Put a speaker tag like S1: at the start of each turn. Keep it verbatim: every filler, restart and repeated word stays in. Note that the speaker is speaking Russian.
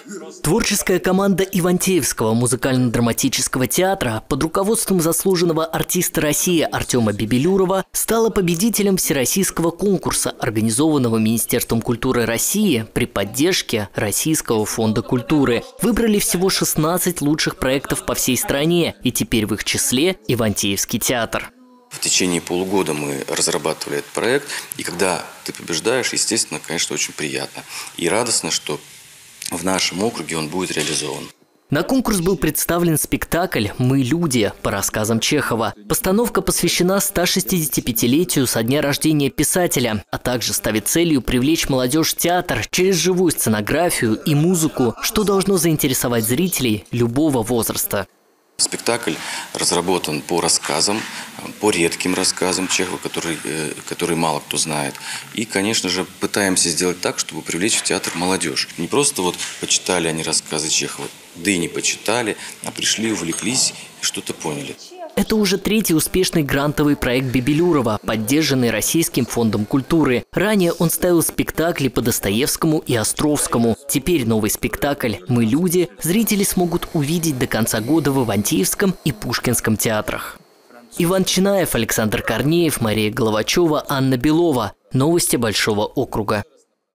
S1: Творческая команда Ивантеевского музыкально-драматического театра под руководством заслуженного артиста России Артема Бибелюрова стала победителем всероссийского конкурса, организованного Министерством культуры России при поддержке Российского фонда культуры. Выбрали всего шестнадцать лучших проектов по всей стране, и теперь в их числе Ивантеевский театр.
S2: В течение полугода мы разрабатывали этот проект, и когда ты побеждаешь, естественно, конечно, очень приятно и радостно, что в нашем округе он будет реализован.
S1: На конкурс был представлен спектакль «Мы люди» по рассказам Чехова. Постановка посвящена стошестидесятипятилетию со дня рождения писателя, а также ставит целью привлечь молодежь в театр через живую сценографию и музыку, что должно заинтересовать зрителей любого возраста.
S2: Спектакль разработан по рассказам, по редким рассказам Чехова, которые, которые мало кто знает. И, конечно же, пытаемся сделать так, чтобы привлечь в театр молодежь. Не просто вот почитали они рассказы Чехова, да и не почитали, а пришли, увлеклись и что-то поняли.
S1: Это уже третий успешный грантовый проект Бибелюрова, поддержанный Российским фондом культуры. Ранее он ставил спектакли по Достоевскому и Островскому. Теперь новый спектакль «Мы люди» зрители смогут увидеть до конца года в Ивантеевском и Пушкинском театрах. Иван Чинаев, Александр Корнеев, Мария Головачева, Анна Белова. Новости Большого округа.